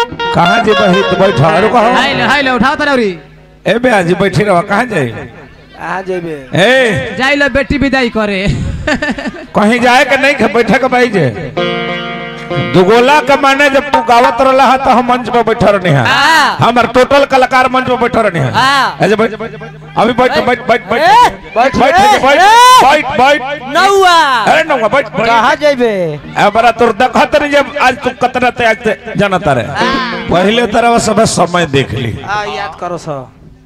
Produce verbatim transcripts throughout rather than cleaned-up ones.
कहाँ जी बही तो बैठा रुको हाय ले हाय ले उठाओ तनौरी ए बे आज बैठी रहो कहाँ जाए कहाँ जेबे ए जाई लो बेटी विदाई करे कहीं जाए के नहीं बैठे के भाई जे दुगोला का माने जब तू गावत रहा है तो हम मंच पे बैठा रहने हैं हमारे टोटल कलाकार मंच पे बैठा रहने हैं ऐसे बैठ अभी बैठ बैठ बैठ बैठ बैठ बैठ बैठ बैठ नौआ अरे नौआ बैठ कहाँ जेबे ए बड़ा तोर देखत नहीं जब आज तू कतना ते आज जानता रहे पहले तरह सब समय देख ली आ याद करो सो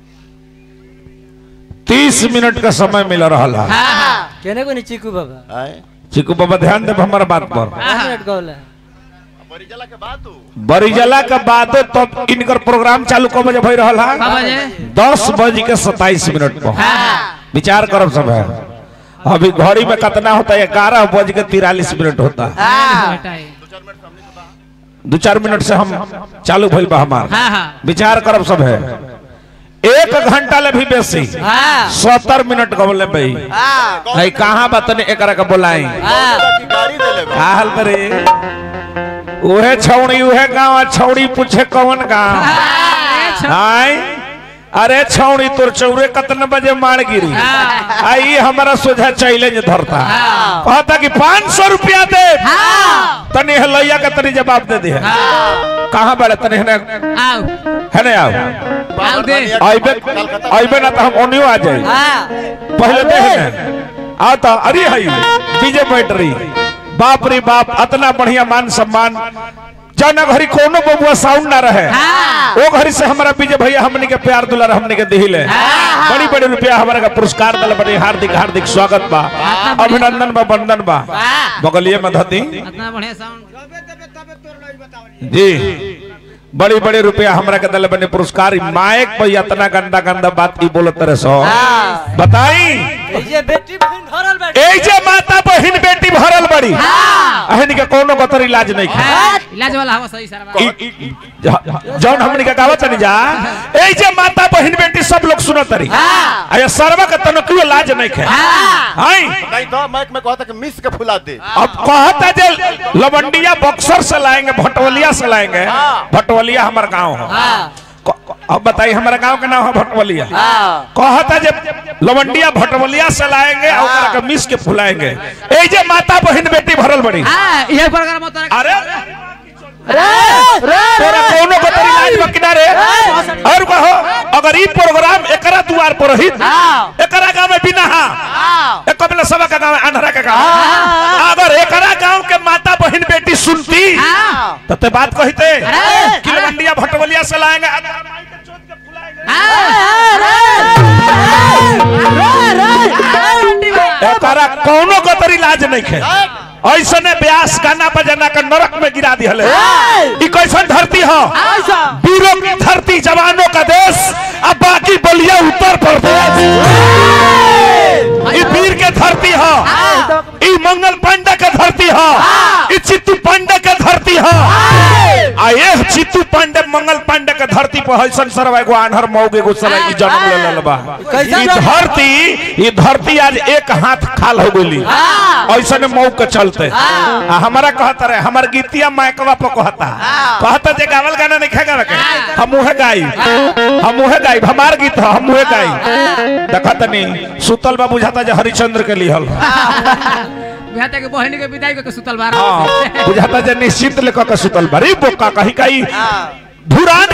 तीस मिनट का समय मिल रहा है केने को नहीं चिकू बाबा चिकू बाबा ध्यान दे हमारा बात पर मिनट कहले बरिजला के बाद बरिजला के बाद तो इनकर प्रोग्राम चालू कब बजे भई रहल है दस बज के सताईस मिनट पर विचार करब सब है अभी घड़ी में कितना होता है ग्यारह बज के तिरालीस मिनट होता है दो चार मिनट से हम चालू भइल बा हमार विचार करब सब है एक घंटा ले भी बेसी सत्तर मिनट गवले भाई नहीं कहाँ बतने एकरा का बोलाई का हाल बरे उहे छौड़ी उहे गाँव छौड़ी पूछे कौन गाँव आई अरे छौड़ी तोर चौरे कतने बजे मार गिरी आई हमारा सोझा चैलेंज धरता कहता कि पाँच सौ रुपया दे तनी हलैया का तनी जवाब दे दे कहाँ बड़े तनी है ना आओ आइबे आइबे ना तो हम ओनियो आ जाए पहले दे आओ तो अरे हई डीजे बैटरी बाप रे बाप इतना बढ़िया मान सम्मान जाना घरी कोनो बबुआ साउंड ना रहे वो घरी से हमारा विजय भैया हमने के प्यार दुलार हमने के दिले बड़ी बड़ी रुपया हमारा का पुरस्कार दल बड़े हार्दिक हार्दिक स्वागत बा अभिनंदन बा वंदन बा बगलिए में धती इतना बढ़िया साउंड जी बड़ी बड़ी रुपया हमारा के दल बने पुरस्कार माइक पर इतना गंदा गंदा बात ही बोलत रहे सो बताई ये बेटी बहन भरल बेटी ए जे माता बहन बेटी भरल बड़ी अहन के कोनो गतर इलाज नहीं है इलाज वाला हवा सही सारा जौन हमनी के गावत नहीं जा ए जे माता बहन बेटी सब लोग सुनत रही अरे सरवा के तनकियो इलाज नहीं है हां नहीं तो माइक में कहता कि मिस के फुला दे अब कहता जे लवंडिया बक्सर से लाएंगे भटवलिया से लाएंगे भटवलिया हमारा गांव है अब बताइए हमारा गांव का नाम है भटवलिया कहता जब लवंडिया भटवलिया से लाएंगे और मिस के फुलाएंगे ए जे माता बहन बेटी भरल बड़ी ये प्रोग्राम होता है अरे तोरा कोनो को तरी लाज में किनारे और कहो अगर ई प्रोग्राम एकरा द्वार पर रहित एकरा गांव में बिना हा एक कबला सभा का गांव अंधरा का गांव अगर एकरा गांव के माता बहन बेटी सुनती तो ते बात कहते कि लवंडिया भटवलिया से लाएंगे एकरा कोनो को तरी लाज नहीं है ऐसा ने ब्यास गाना बजाना का नरक में गिरा दिया है कैसन धरती हो वीरों की धरती जवानों का देश अब बाकी बलिया उत्तर प्रदेश वीर के धरती हो मंगल पांडे के धरती हो चित्तू पांडे के धरती हो आये चित्तू पांडे मंगल पांडे के धरती पर हसन सरवा एगो आन्हर मौगे एगो सरवा की जन्म ले लेले बा ई धरती ई धरती आज एक हाथ खाल हो गइली ऐसा ने मौ के चलते आ हमारा कहता रहे हमार गीतिया माइकवा पर कहता कहता जे गावल गाना नहीं खागा रखे हम मुहे गाई हम मुहे गाई हमार गीत हम मुहे गाई देखत नहीं सुतल बा बुझाता जे हरिचंद्र के लिहल बुझाता के बहन के विदाई के सुतल बार हां बुझाता जे निश्चित लेकर के सुतल बारी बोका कहि कहि धुरान